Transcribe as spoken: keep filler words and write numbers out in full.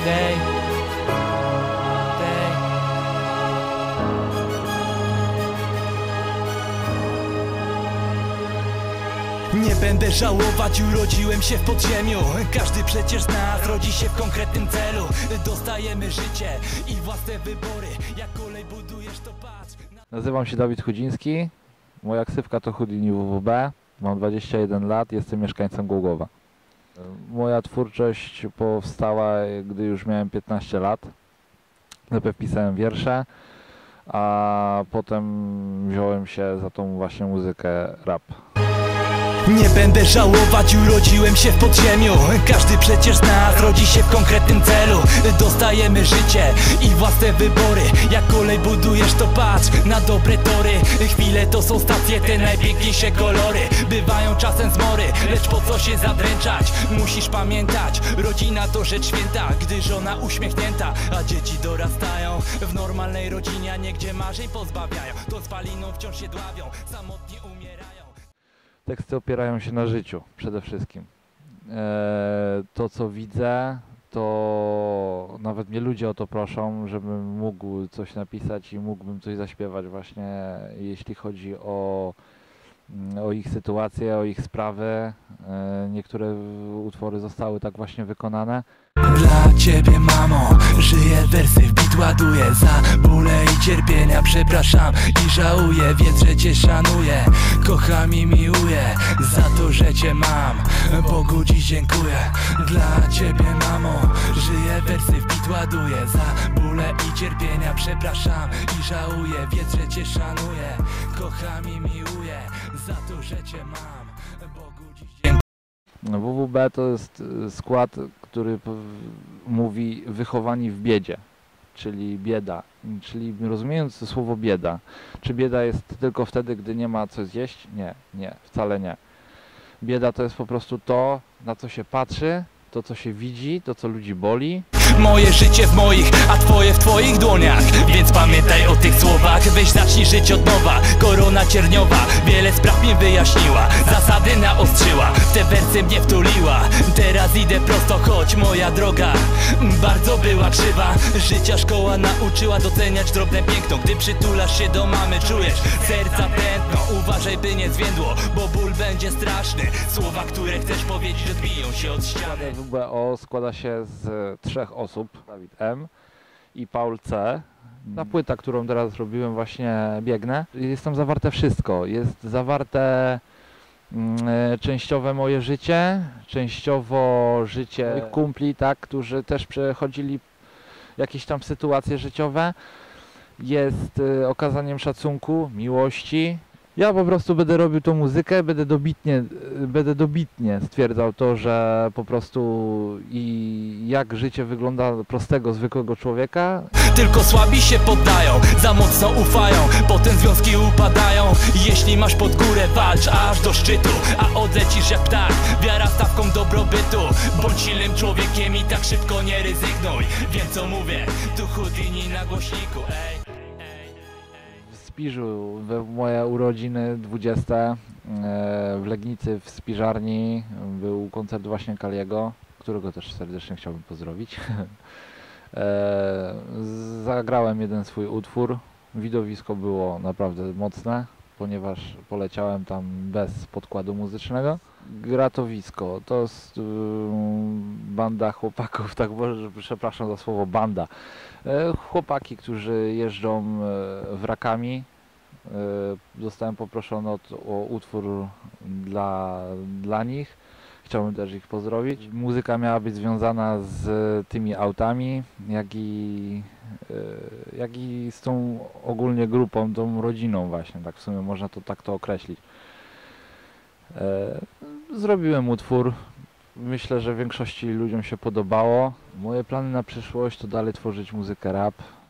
Tej, tej. Nie będę żałować, urodziłem się w podziemiu. Każdy przecież z nas rodzi się w konkretnym celu. Dostajemy życie i własne wybory. Jak kolej budujesz, to patrz. Nazywam się Dawid Chudziński. Moja ksywka to Houdini W W B. Mam dwadzieścia jeden lat, jestem mieszkańcem Głogowa. Moja twórczość powstała, gdy już miałem piętnaście lat. Najpierw pisałem wiersze, a potem wziąłem się za tą właśnie muzykę rap. Nie będę żałować, urodziłem się w podziemiu. Każdy przecież z nas rodzi się w konkretnym celu. Dostajemy życie i własne wybory. Jak kolej budujesz, to patrz na dobre tory. Chwile to są stacje, te najpiękniejsze kolory. Bywają czasem zmory, lecz po co się zadręczać? Musisz pamiętać, rodzina to rzecz święta. Gdy żona uśmiechnięta, a dzieci dorastają w normalnej rodzinie, a nie gdzie marzeń pozbawiają. To spaliną wciąż się dławią, samotnie umierają. Teksty opierają się na życiu przede wszystkim. Eee, to co widzę, to nawet mnie ludzie o to proszą, żebym mógł coś napisać i mógłbym coś zaśpiewać właśnie, jeśli chodzi o, o ich sytuacje, o ich sprawy. Eee, niektóre utwory zostały tak właśnie wykonane. Dla ciebie, mamo, żyję, wersy w bit ładuję. Za bóle i cierpienia przepraszam i żałuję. Wiedz, że cię szanuję, kocham i miłuję. Za to, że cię mam, Bogu dziś dziękuję. Dla ciebie, mamo, żyję, wersy w bit ładuję. Za bóle i cierpienia przepraszam i żałuję. Wiedz, że cię szanuję, kocham i miłuję. Za to, że cię mam, Bogu dziś dziękuję. W W B to jest skład, który mówi wychowani w biedzie, czyli bieda, czyli rozumiejąc to słowo bieda. Czy bieda jest tylko wtedy, gdy nie ma co zjeść? Nie, nie, wcale nie. Bieda to jest po prostu to, na co się patrzy, to co się widzi, to co ludzi boli. Moje życie w moich, a twoje w twoich dłoniach. Więc pamiętaj o tych słowach, weź zacznij żyć od nowa. Korona cierniowa wiele spraw mi wyjaśniła. Zasady naostrzyła, w te wersy mnie wtuliła. Teraz idę prosto, choć moja droga bardzo była krzywa. Życia szkoła nauczyła doceniać drobne piękno. Gdy przytulasz się do mamy, czujesz serca tętno. Uważaj, by nie zwiędło, bo ból będzie straszny. Słowa, które chcesz powiedzieć, odbiją się od ściany. W B O składa się z trzech osób. Dawid M i Paul C. Ta płyta, którą teraz robiłem, właśnie biegnę. Jest tam zawarte wszystko. Jest zawarte mm, częściowe moje życie, częściowo życie moich kumpli, tak, którzy też przechodzili jakieś tam sytuacje życiowe. Jest y, okazaniem szacunku, miłości. Ja po prostu będę robił tą muzykę, będę dobitnie, będę dobitnie stwierdzał to, że po prostu i jak życie wygląda prostego, zwykłego człowieka. Tylko słabi się poddają, za mocno ufają, potem związki upadają. Jeśli masz pod górę, walcz aż do szczytu, a odlecisz jak ptak, wiara stawką dobrobytu. Bądź silnym człowiekiem i tak szybko nie rezygnuj. Wiem co mówię, tu Houdini na głośniku, ej. W Spiżu, we moje urodziny dwudzieste, w Legnicy w Spiżarni był koncert właśnie Kaliego, którego też serdecznie chciałbym pozdrowić. Zagrałem jeden swój utwór, widowisko było naprawdę mocne, ponieważ poleciałem tam bez podkładu muzycznego. Gratowisko to jest banda chłopaków, tak może, przepraszam za słowo banda. Chłopaki, którzy jeżdżą wrakami. Zostałem poproszony o, o utwór dla, dla nich. Chciałbym też ich pozdrowić. Muzyka miała być związana z tymi autami, jak i, jak i z tą ogólnie grupą, tą rodziną właśnie, tak w sumie można to tak to określić. Zrobiłem utwór. Myślę, że większości ludziom się podobało. Moje plany na przyszłość to dalej tworzyć muzykę rap.